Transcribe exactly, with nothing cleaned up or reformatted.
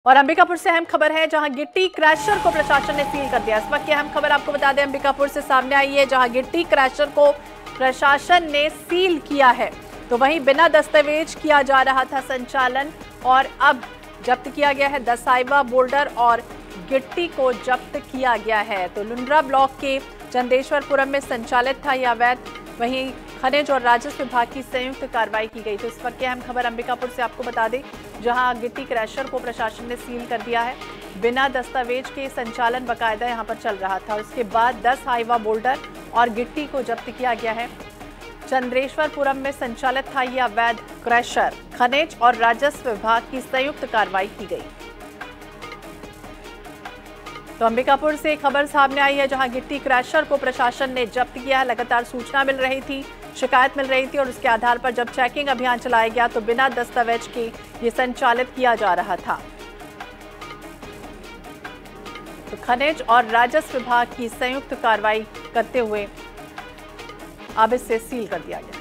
और अंबिकापुर से अहम खबर है, जहां गिट्टी क्रैशर को प्रशासन ने सील कर दिया। इस वक्त की अहम खबर आपको बता दें, अंबिकापुर से सामने आई है, जहां गिट्टी क्रैशर को प्रशासन ने सील किया है। तो वहीं बिना दस्तावेज किया जा रहा था संचालन, और अब जब्त किया गया है दस हाइवा बोल्डर और गिट्टी को जब्त किया गया है। तो लुंड्रा ब्लॉक के चंदेश्वरपुरम में संचालित था यह अवैध, वहीं खनिज और राजस्व विभाग की संयुक्त कार्रवाई की गई। तो इस वक्त की अहम खबर अंबिकापुर से आपको बता दें, जहां गिट्टी क्रैशर को प्रशासन ने सील कर दिया है। बिना दस्तावेज के संचालन बाकायदा यहां पर चल रहा था। उसके बाद दस हाइवा बोल्डर और गिट्टी को जब्त किया गया है। चंद्रेश्वरपुरम में संचालित था यह अवैध क्रैशर, खनिज और राजस्व विभाग की संयुक्त कार्रवाई की गई। तो अंबिकापुर से खबर सामने आई है, जहां गिट्टी क्रैशर को प्रशासन ने जब्त किया है। लगातार सूचना मिल रही थी, शिकायत मिल रही थी, और उसके आधार पर जब चेकिंग अभियान चलाया गया तो बिना दस्तावेज के ये संचालित किया जा रहा था। तो खनिज और राजस्व विभाग की संयुक्त कार्रवाई करते हुए अब इसे सील कर दिया गया।